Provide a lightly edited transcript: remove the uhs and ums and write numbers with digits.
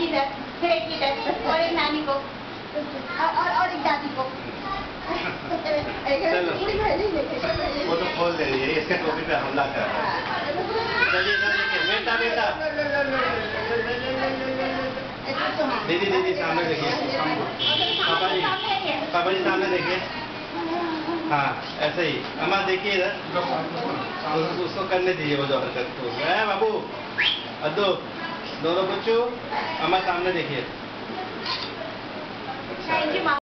इधर, एक इधर और एक नानी को और एक दादी को। चलो वो तो खोल दे रही है, इसके टोपी पे हमला कर रहा है। चलिए बेटा बेटा दीदी दीदी सामने देखिए, पापा जी सामने देखिए। हाँ ऐसे ही अम्मा देखिए इधर, उसको करने दीजिए वो जो हरकत को। बाबू अद्दू दोनों बच्चों अम्मा सामने देखिए।